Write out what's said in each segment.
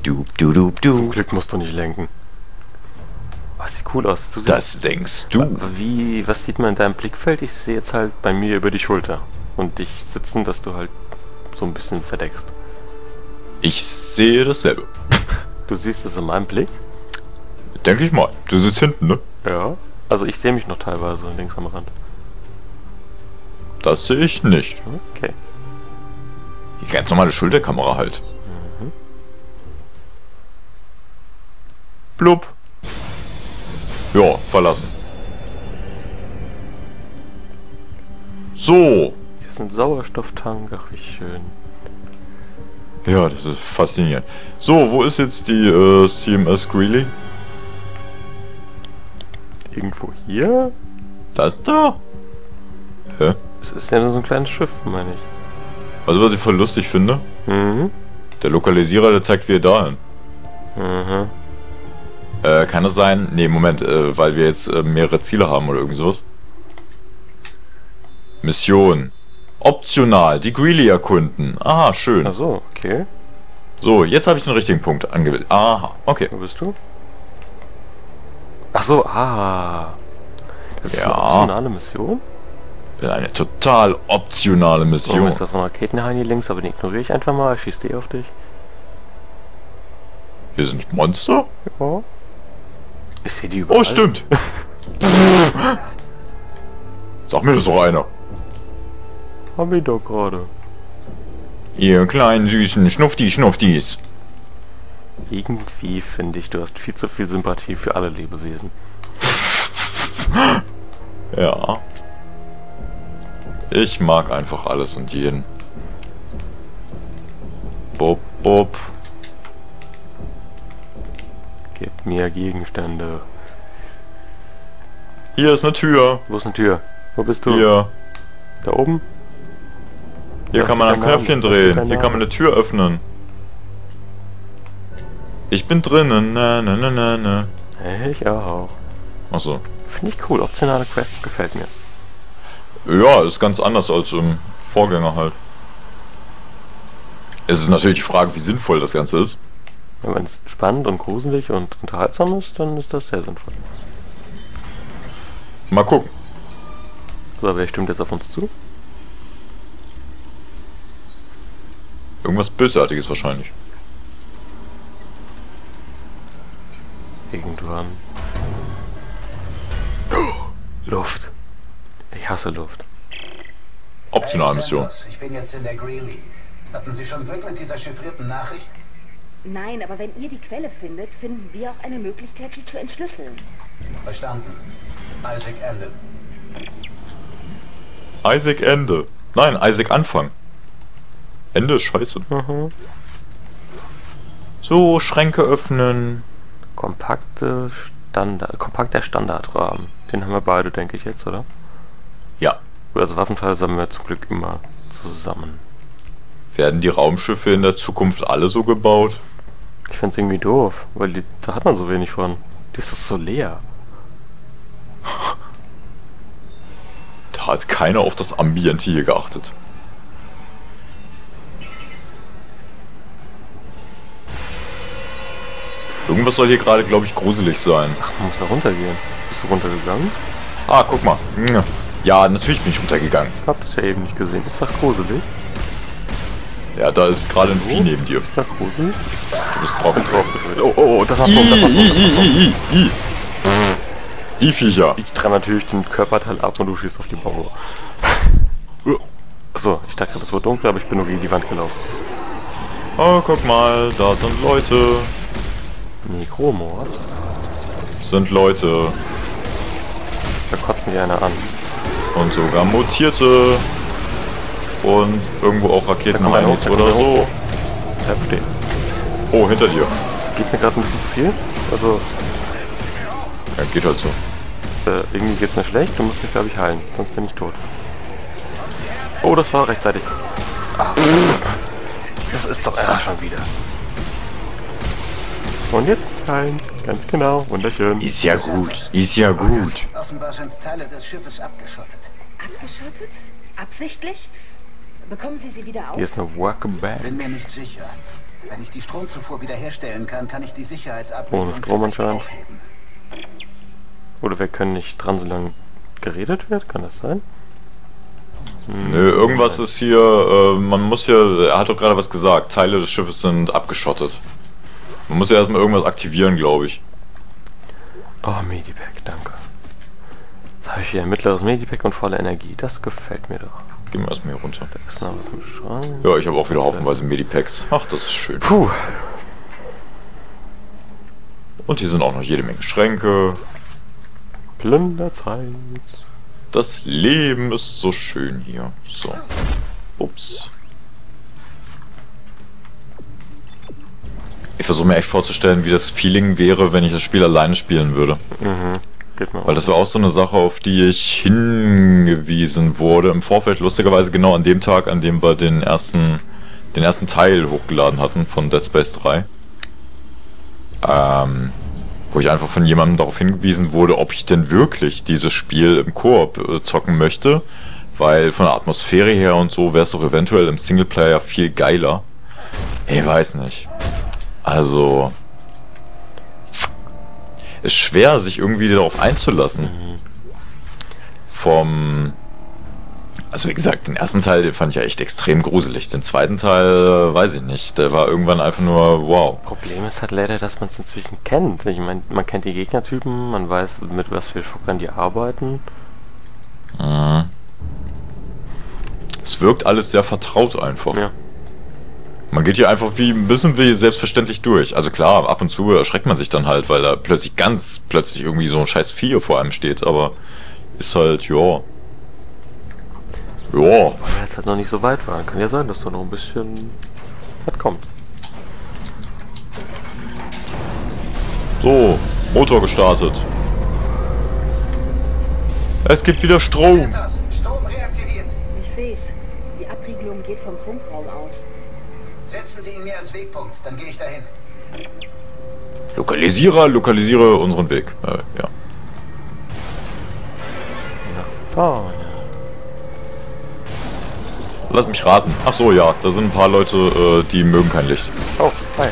Zum Glück musst du nicht lenken. Oh, sieht cool aus. Das denkst du. Was sieht man in deinem Blickfeld? Ich sehe jetzt halt bei mir über die Schulter. Und dich sitzen, dass du halt so ein bisschen verdeckst. Ich sehe dasselbe. Du siehst es in meinem Blick? Denke ich mal. Du sitzt hinten, ne? Ja. Also ich sehe mich noch teilweise links am Rand. Das sehe ich nicht. Okay. Die ganz normale Schulterkamera halt. Mhm. Blub. Ja, verlassen. So. Hier ist ein Sauerstofftank. Ach, wie schön. Ja, das ist faszinierend. So, wo ist jetzt die CMS Greeley? Irgendwo hier? Das da? Hä? Es ist ja nur so ein kleines Schiff, meine ich. Also, was ich voll lustig finde, Mhm. der Lokalisierer, der zeigt wir dahin. Mhm. Kann es sein? Nee, Moment, weil wir jetzt mehrere Ziele haben oder irgend sowas. Mission. Optional, die Greeley erkunden. Aha, schön. Ach so, okay. So, jetzt habe ich den richtigen Punkt angewählt. Aha, okay. Wo bist du? Ach so, Das ist eine Ja. optionale Mission? Eine total optionale Warum Mission. ist das so ein Raketenhain hier links? Aber den ignoriere ich einfach mal. Ich schieße auf dich. Hier sind Monster? Ja. Ich sehe die überall. Oh, stimmt. Sag mir das doch einer. Hab ich doch gerade. Ihr kleinen süßen Schnuffdis. Irgendwie finde ich, du hast viel zu viel Sympathie für alle Lebewesen. Ja. Ich mag einfach alles und jeden. Bob, Bob. Gib mir Gegenstände. Hier ist eine Tür. Wo ist eine Tür? Wo bist du? Hier. Da oben? Hier Da kann man steht ein dein Knöpfchen Name. Da steht drehen. dein Hier kann man Name. eine Tür öffnen. Ich bin drinnen. Na. Ich auch. Achso. Finde ich cool. Optionale Quests gefällt mir. Ja, ist ganz anders als im Vorgänger halt. Es ist natürlich die Frage, wie sinnvoll das Ganze ist. Wenn es spannend und gruselig und unterhaltsam ist, dann ist das sehr sinnvoll. Mal gucken. So, wer stimmt jetzt auf uns zu? Irgendwas Bösartiges wahrscheinlich. Irgendwann. Oh, Luft. Ich hasse Luft. Optionalmission. Santos, ich bin jetzt in der Greeley. Hatten Sie schon Glück mit dieser chiffrierten Nachricht? Nein, aber wenn ihr die Quelle findet, finden wir auch eine Möglichkeit, sie zu entschlüsseln. Verstanden. Isaac Ende. Isaac Ende. Nein, Isaac Anfang. Ende ist scheiße. Mhm. So, Schränke öffnen. Kompakter Standardrahmen. Den haben wir beide, denke ich jetzt, oder? Ja. Gut, also Waffenteile sammeln wir zum Glück immer zusammen. Werden die Raumschiffe in der Zukunft alle so gebaut? Ich find's irgendwie doof, weil da hat man so wenig von. Die ist so leer. Da hat keiner auf das Ambiente hier geachtet. Irgendwas soll hier gerade, glaube ich, gruselig sein. Ach, man muss da runtergehen. Bist du runtergegangen? Ah, guck mal. Ja, natürlich bin ich runtergegangen. Hab das ja eben nicht gesehen. Ist was gruselig? Ja, da ist gerade ein Vieh neben dir. Ist da gruselig? Du bist drauf gedrückt. Oh, das war Punkt, das war Punkt. Die Viecher. Ich trenne natürlich den Körperteil ab und du schießt auf die Bombe. Achso, ich dachte, das war dunkel, aber ich bin nur gegen die Wand gelaufen. Oh, guck mal, da sind Leute. Necromorphs? Sind Leute. Da kotzt mich einer an. Und sogar Mutierte. Und irgendwo auch Raketenheinis Da kommt oder einer hoch, so. Bleib stehen. Oh, hinter dir. Das geht mir gerade ein bisschen zu viel. Also, Ja, geht halt so. irgendwie geht's mir schlecht. Du musst mich, glaube ich, heilen. Sonst bin ich tot. Oh, das war rechtzeitig. Ah, das ist doch... schon wieder. Und jetzt mich heilen. Ganz genau. Wunderschön. Ist ja gut. Ist ja gut. Offenbar sind Teile des Schiffes abgeschottet. Abgeschottet? Absichtlich? Bekommen Sie sie wieder auf? Hier ist eine Workbank. Bin mir nicht sicher. Wenn ich die Stromzufuhr wiederherstellen kann, kann ich die Sicherheitsabriegelung Ohne Strom vielleicht anscheinend. aufheben. Oder wir können nicht dran, solange geredet wird? Kann das sein? Nö, irgendwas ist hier, man muss ja, er hat doch gerade was gesagt, Teile des Schiffes sind abgeschottet. Man muss ja erstmal irgendwas aktivieren, glaube ich. Oh, Medipack, danke. Jetzt habe ich hier ein mittleres Medipack und volle Energie. Das gefällt mir doch. Gehen wir erstmal hier runter. Da ist noch was im Schrank. Ja, ich habe auch wieder haufenweise Medipacks. Ach, das ist schön. Puh. Und hier sind auch noch jede Menge Schränke. Plünderzeit. Das Leben ist so schön hier. So. Ups. Ich versuche mir echt vorzustellen, wie das Feeling wäre, wenn ich das Spiel alleine spielen würde. Mhm. Geht mir Weil das war auch so eine Sache, auf die ich hingewiesen wurde im Vorfeld, lustigerweise genau an dem Tag, an dem wir den ersten Teil hochgeladen hatten von Dead Space 3. Wo ich einfach von jemandem darauf hingewiesen wurde, ob ich denn wirklich dieses Spiel im Koop zocken möchte, weil von der Atmosphäre her und so wäre es doch eventuell im Singleplayer viel geiler. Ich weiß nicht. Also... ist schwer, sich irgendwie darauf einzulassen. Also wie gesagt, den ersten Teil, den fand ich ja echt extrem gruselig. Den zweiten Teil, weiß ich nicht. Der war irgendwann einfach nur wow. Problem ist halt leider, dass man es inzwischen kennt. Ich meine, man kennt die Gegnertypen, man weiß, mit was für Schockern die arbeiten. Mhm. Es wirkt alles sehr vertraut einfach. Ja. Man geht hier einfach ein bisschen wie selbstverständlich durch. Also klar, ab und zu erschreckt man sich dann halt, weil da ganz plötzlich irgendwie so ein scheiß Vieh vor einem steht, aber ist halt, ja. Ja. Weil er jetzt halt noch nicht so weit war. Kann ja sein, dass da noch ein bisschen was kommt. So, Motor gestartet. Es gibt wieder Strom. Strom reaktiviert. Ich seh's. Die Abriegelung geht vom Funkraum aus. Setzen Sie ihn mir als Wegpunkt, dann gehe ich dahin. Lokalisiere unseren Weg. Ja. Nach vorne. Lass mich raten. Ach so, ja, da sind ein paar Leute, die mögen kein Licht. Oh, hi.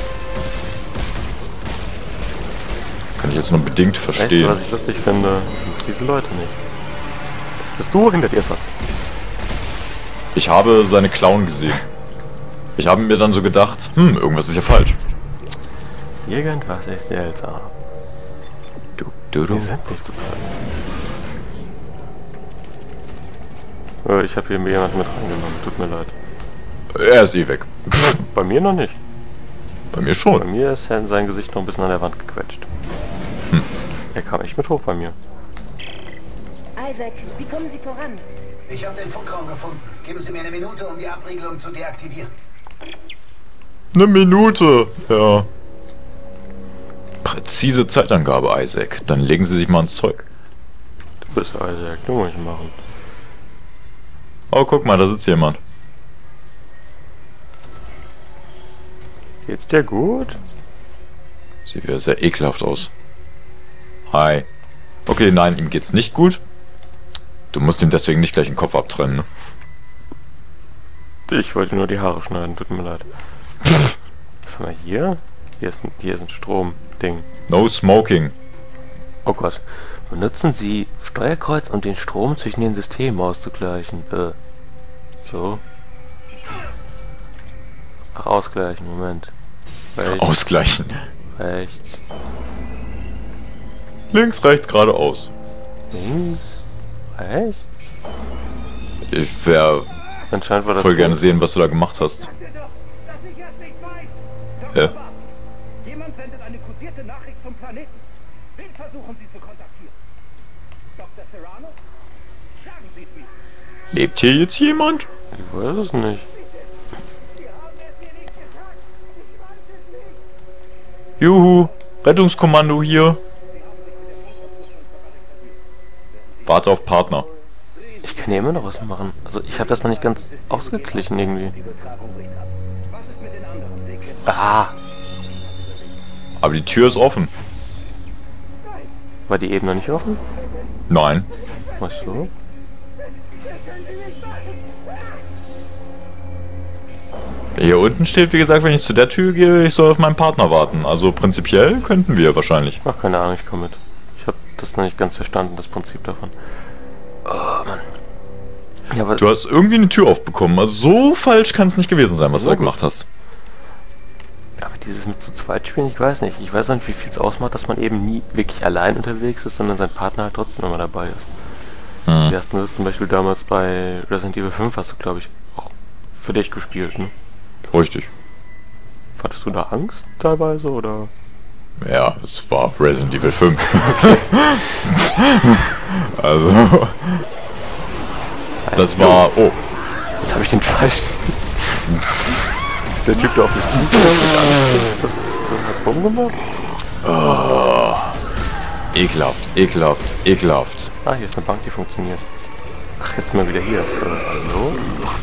Kann ich jetzt nur bedingt Weißt du, verstehen. was ich lustig finde? Sind diese Leute nicht. Das bist du, hinter dir ist was. Ich habe seine Klauen gesehen. Ich habe mir dann so gedacht, irgendwas ist ja falsch. Irgendwas ist seltsam. Wir sind nicht zu teilen. Ich habe hier jemanden mit reingenommen, tut mir leid. Er ist eh weg. Bei mir noch nicht. Bei mir Bei schon. mir ist sein Gesicht noch ein bisschen an der Wand gequetscht. Er kam echt mit hoch bei mir. Isaac, wie kommen Sie voran? Ich habe den Funkraum gefunden. Geben Sie mir eine Minute, um die Abriegelung zu deaktivieren. Eine Minute. Ja. Präzise Zeitangabe, Isaac. Dann legen Sie sich mal ins Zeug. Du bist Isaac, du musst machen. Oh, guck mal, da sitzt jemand. Geht's dir gut? Sieht wieder sehr ekelhaft aus. Hi. Okay, nein, ihm geht's nicht gut. Du musst ihm deswegen nicht gleich den Kopf abtrennen, ne? Ich wollte nur die Haare schneiden, tut mir leid. Was haben wir hier? Hier ist ein Strom-Ding. No smoking. Oh Gott. Benutzen Sie Steuerkreuz, um den Strom zwischen den Systemen auszugleichen. So. Ach, ausgleichen, Moment. Rechts, Ausgleichen. rechts, Links, rechts, geradeaus. links, rechts. Ich wäre Anscheinend war das voll gerne gut. sehen, was du da gemacht hast. Ja. Jemand sendet eine kodierte Nachricht zum Planeten. Wen versuchen Sie zu kontaktieren? Dr. Serrano? Sagen Sie es mir. Lebt hier jetzt jemand? Ich weiß es nicht. Juhu, Rettungskommando hier. Warte auf Partner. Ich kann ja immer noch was machen. Also ich habe das noch nicht ganz ausgeglichen irgendwie. Ah, Aber die Tür ist offen. war die eben noch nicht offen? Nein. Ach so. Hier unten steht, wie gesagt, wenn ich zu der Tür gehe, ich soll auf meinen Partner warten. Also prinzipiell könnten wir wahrscheinlich. Ach, keine Ahnung, ich komme mit. Ich habe das noch nicht ganz verstanden, das Prinzip davon. Oh, Mann. Ja, aber Du hast irgendwie eine Tür aufbekommen. Also so falsch kann es nicht gewesen sein, was du da gemacht hast. aber dieses mit zu zweit spielen, ich weiß nicht. Ich weiß noch nicht, wie viel es ausmacht, dass man eben nie wirklich allein unterwegs ist, sondern sein Partner halt trotzdem immer dabei ist. Wie hast du das zum Beispiel damals bei Resident Evil 5, hast du, glaube ich, auch für dich gespielt, ne? Richtig. Hattest du da Angst teilweise, oder? Ja, es war Resident Evil 5. Okay. Also... Das war... Oh. Jetzt habe ich den falschen... Der Typ, der auf mich zukam, das hat Bumm gemacht? Oh. Ekelhaft, ekelhaft, ekelhaft. Ah, hier ist eine Bank, die funktioniert. Ach, jetzt mal wieder hier. Hallo?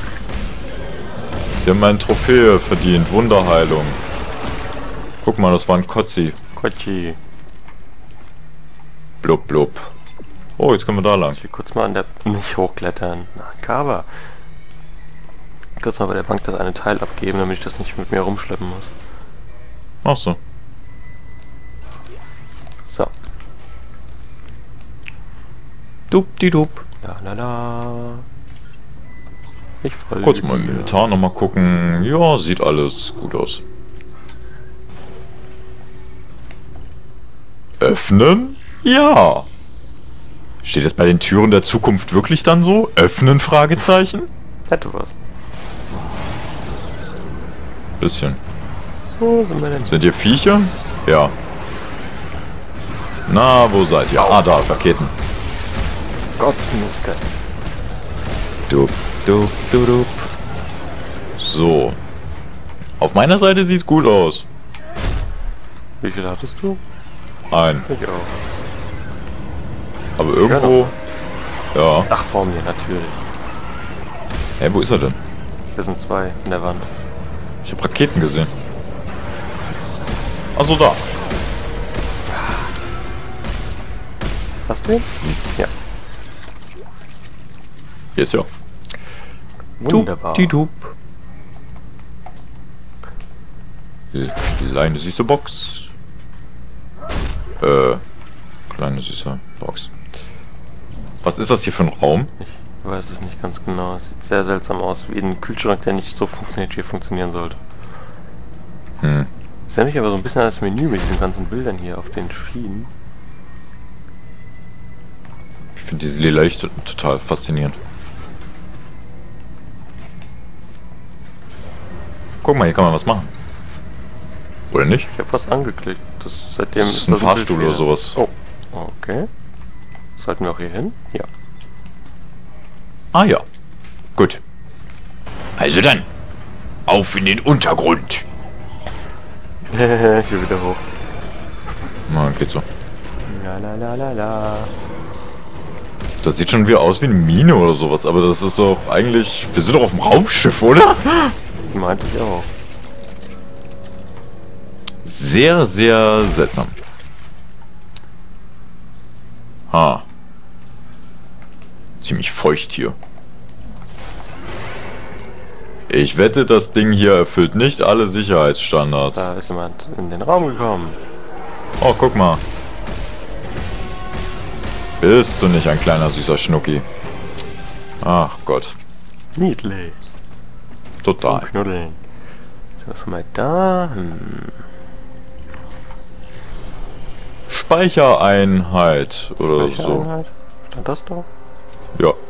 Sie haben eine Trophäe verdient. Wunderheilung. Guck mal, das war ein Kotzi. Kotschi. Blub, blub. Oh, jetzt können wir da lang. Ich will kurz mal an der... Nicht hochklettern. Na, Cover. Kurz mal bei der Bank das eine Teil abgeben, damit ich das nicht mit mir rumschleppen muss. Ach so. So. Dub-di-dub. La la la. Ich folge Kurz mal im dir. Inventar nochmal gucken. Ja, sieht alles gut aus. Öffnen? Ja. Steht es bei den Türen der Zukunft wirklich dann so? Öffnen? Fragezeichen? Hätte was. Bisschen. Wo sind wir denn? Sind hier Viecher? Ja. Na, wo seid ihr? Ah, da, Raketen. Gotzen ist das. Dup, dup, dup, dup. So. Auf meiner Seite sieht's gut aus. Wie viel hattest du? Ein. Ich auch. Aber irgendwo... Ja. Ach, vor mir, natürlich. Hä, wo ist er denn? Das sind zwei in der Wand. Ich habe Raketen gesehen. Also da. Hast du ihn? Ja. Jetzt ja. Wunderbar. Dup. Kleine süße Box. Kleine süße Box. Was ist das hier für ein Raum? Ich weiß es nicht ganz genau. Es sieht sehr seltsam aus, wie ein Kühlschrank, der nicht so funktioniert, wie er funktionieren sollte. Es erinnert mich aber so ein bisschen an das Menü mit diesen ganzen Bildern hier auf den Schienen. Ich finde diese lila Lichter total faszinierend. Guck mal, hier kann man was machen. Oder nicht? Ich habe was angeklickt. Seitdem Das ist ein Fahrstuhl oder Bildfehler. sowas. Oh, okay. Sollten wir auch hier hin? Ja. Ah ja. Gut. Also dann. Auf in den Untergrund. Ich will wieder hoch. Na, geht so. La la la la la. Das sieht schon wieder aus wie eine Mine oder sowas, aber das ist doch eigentlich... Wir sind doch auf dem Raumschiff, oder? Meinte ich auch. Sehr, sehr seltsam. Ha. Ziemlich feucht hier. Ich wette, das Ding hier erfüllt nicht alle Sicherheitsstandards. Da ist jemand in den Raum gekommen. Oh, guck mal. Bist du nicht ein kleiner süßer Schnucki? Ach Gott. Niedlich. Total. Knuddeln. So, was haben wir da? Speichereinheit oder so. Speichereinheit? Stand das da? Ja.